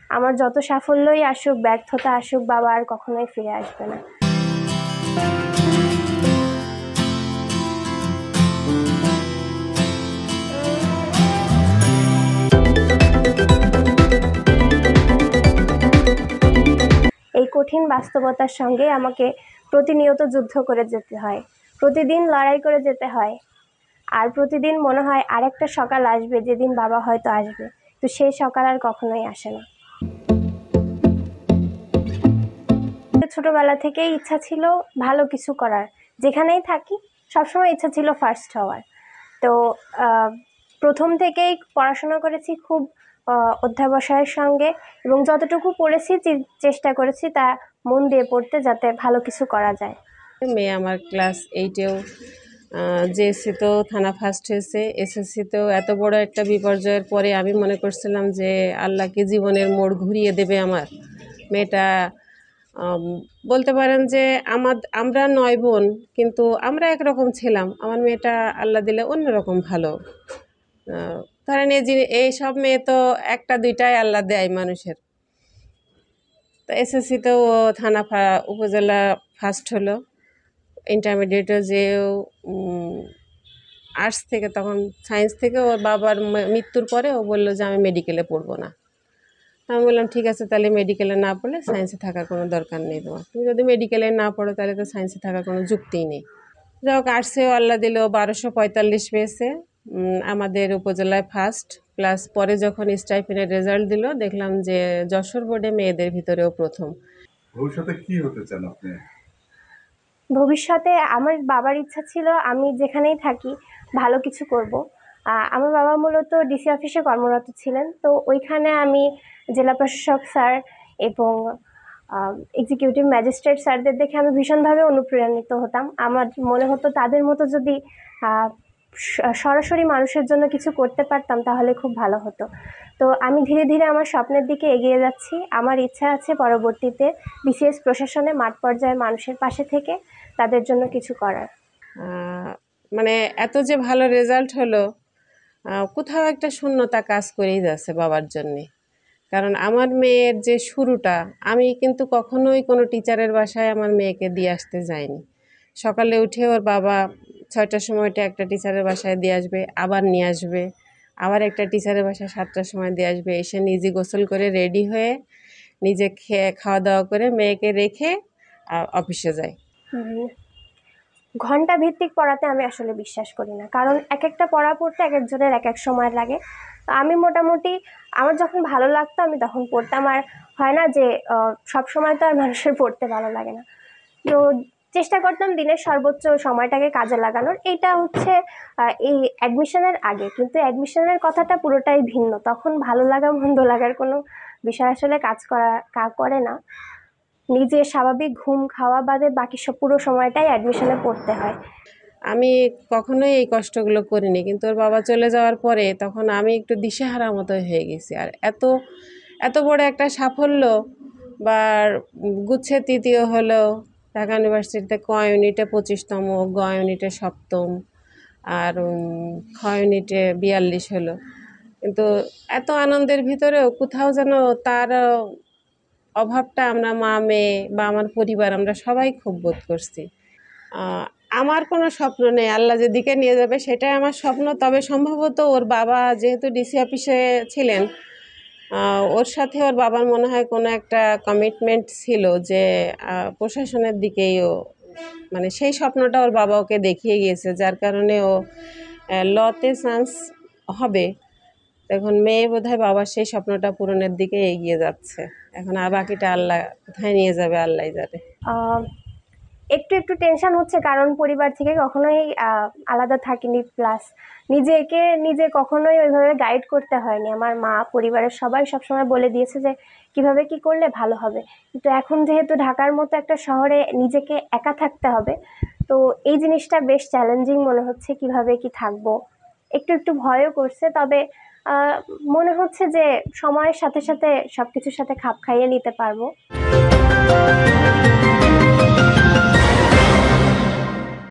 আমার যত সাফল্যই আসুক, ব্যর্থতা আসুক, বাবা আর কখনোই ফিরে আসবে না। এই কঠিন বাস্তবতার সঙ্গে আমাকে প্রতিনিয়ত যুদ্ধ করে যেতে হয়, প্রতিদিন লড়াই করে যেতে হয়। আর প্রতিদিন মনে হয় আরেকটা সকাল আসবে যেদিন বাবা হয়তো আসবে, তো সেই সকাল আর কখনোই আসে না। ছোটবেলা থেকেই ইচ্ছা ছিল ভালো কিছু করার, যেখানেই থাকি সবসময় ইচ্ছা ছিল ফার্স্ট হওয়ার। তো প্রথম থেকেই পড়াশোনা করেছি খুব অধ্যাবসায়ের সঙ্গে, এবং যতটুকু পড়েছি চেষ্টা করেছি তা মন দিয়ে পড়তে, যাতে ভালো কিছু করা যায়। মেয়ে আমার ক্লাস 8-এও জেএসসিতেও থানা ফার্স্ট হয়েছে, এসএসসিতেও এত বড় একটা বিপর্যয়ের পরে আমি মনে করছিলাম যে আল্লাহ কি জীবনের মোড় ঘুরিয়ে দেবে আমার মেয়েটা। বলতে পারেন যে আমরা 9 বোন, কিন্তু আমরা একরকম ছিলাম, আমার মেয়েটা আল্লাহ দিলে অন্যরকম ভালো। ধরেন এই সব মেয়ে তো একটা দুইটাই আল্লাহ দেয় মানুষের। তো এসএসসিতেও থানা উপজেলা ফার্স্ট হলো। ইন্টারমিডিয়েটও যেও আর্টস থেকে, তখন সায়েন্স থেকে ওর বাবার মৃত্যুর পরে ও বললো যে আমি মেডিকেলে পড়বো না। আমি বললাম ঠিক আছে, তাহলে মেডিকেলে না পড়লে সায়েন্সে থাকার কোনো দরকার নেই তোমার, তুমি যদি মেডিকেলে না পড়ো তাহলে তো সায়েন্সে থাকার কোনো যুক্তিই নেই। যাই হোক, আর্টসেও আল্লাহ দিল 1245 পেয়েছে, আমাদের উপজেলায় ফার্স্ট। প্লাস পরে যখন স্টাইপেন্ডের রেজাল্ট দিল, দেখলাম যে যশোর বোর্ডে মেয়েদের ভিতরেও প্রথম। ভবিষ্যতে কি হতে চান আপনি? ভবিষ্যতে আমার বাবার ইচ্ছা ছিল আমি যেখানেই থাকি ভালো কিছু করব। আমার বাবা মূলত ডিসি অফিসে কর্মরত ছিলেন, তো ওইখানে আমি জেলা প্রশাসক স্যার এবং এক্সিকিউটিভ ম্যাজিস্ট্রেট স্যারদের দেখে আমি ভীষণভাবে অনুপ্রাণিত হতাম। আমার মনে হতো তাদের মতো যদি সরাসরি মানুষের জন্য কিছু করতে পারতাম তাহলে খুব ভালো হতো। তো আমি ধীরে ধীরে আমার স্বপ্নের দিকে এগিয়ে যাচ্ছি। আমার ইচ্ছা আছে পরবর্তীতে বিসিএস প্রশাসনে মাঠ পর্যায়ে মানুষের পাশে থেকে তাদের জন্য কিছু করার। মানে এত যে ভালো রেজাল্ট হলো, কোথাও একটা শূন্যতা কাজ করেই যাচ্ছে বাবার জন্যে। কারণ আমার মেয়ের যে শুরুটা, আমি কিন্তু কখনোই কোনো টিচারের বাসায় আমার মেয়েকে দিয়ে আসতে যাইনি। সকালে উঠে ওর বাবা 6টার সময়টা একটা টিচারের বাসায় দিয়ে আসবে, আবার নিয়ে আসবে, আবার একটা টিচারের বাসায় 7টার সময় দিয়ে আসবে, এসে নিজে গোসল করে রেডি হয়ে নিজে খাওয়া দাওয়া করে মেয়েকে রেখে অফিসে যায়। ঘন্টা ভিত্তিক পড়াতে আমি আসলে বিশ্বাস করি না, কারণ এক একটা পড়া পড়তে এক একজনের এক এক সময় লাগে। আমি মোটামুটি আমার যখন ভালো লাগতো আমি তখন পড়তাম। আর হয় না যে সব সময় তো আর মানুষের পড়তে ভালো লাগে না, তো চেষ্টা করতাম দিনের সর্বোচ্চ সময়টাকে কাজে লাগানোর। এইটা হচ্ছে এই অ্যাডমিশনের আগে, কিন্তু অ্যাডমিশনের কথাটা পুরোটাই ভিন্ন। তখন ভালো লাগা মন্দ লাগার কোনো বিষয় আসলে কাজ করে না। নিজে স্বাভাবিক ঘুম খাওয়া বাদে বাকি সব পুরো সময়টাই অ্যাডমিশনে পড়তে হয়। আমি কখনোই এই কষ্টগুলো করিনি, কিন্তু ওর বাবা চলে যাওয়ার পরে তখন আমি একটু দিশেহারা মতো হয়ে গেছি। আর এত বড় একটা সাফল্য, বা গুচ্ছে তৃতীয় হলো, ঢাকা ইউনিভার্সিটিতে ক ইউনিটে 25তম, গ ইউনিটে 7ম, আর খ ইউনিটে 42 হলো। কিন্তু এত আনন্দের ভিতরেও কোথাও যেন তার অভাবটা আমরা মা মেয়ে বা আমার পরিবার আমরা সবাই খুব বোধ করছি। আমার কোনো স্বপ্ন নেই, আল্লাহ যেদিকে নিয়ে যাবে সেটাই আমার স্বপ্ন। তবে সম্ভবত ওর বাবা যেহেতু ডিসি অফিসে ছিলেন, ওর সাথে ওর বাবার মনে হয় কোনো একটা কমিটমেন্ট ছিল যে প্রশাসনের দিকেই ও, মানে সেই স্বপ্নটা ওর বাবা ওকে দেখিয়ে গিয়েছে, যার কারণে ও লতে চান্স হবে। এখন মেয়ে বোধহয় বাবার সেই স্বপ্নটা পূরণের দিকে এগিয়ে যাচ্ছে। এখন আর বাকিটা আল্লাহ কোথায় নিয়ে যাবে আল্লাহ জানে। একটু একটু টেনশন হচ্ছে, কারণ পরিবার থেকে কখনোই আলাদা থাকিনি, প্লাস নিজে কখনোই ওইভাবে গাইড করতে হয়নি। আমার মা পরিবারের সবাই সবসময় বলে দিয়েছে যে কিভাবে কি করলে ভালো হবে, কিন্তু এখন যেহেতু ঢাকার মতো একটা শহরে নিজেকে একা থাকতে হবে, তো এই জিনিসটা বেশ চ্যালেঞ্জিং মনে হচ্ছে। কিভাবে কি থাকবো, একটু একটু ভয়ও করছে। তবে মনে হচ্ছে যে সময়ের সাথে সাথে সবকিছুর সাথে খাপ খাইয়ে নিতে পারবো।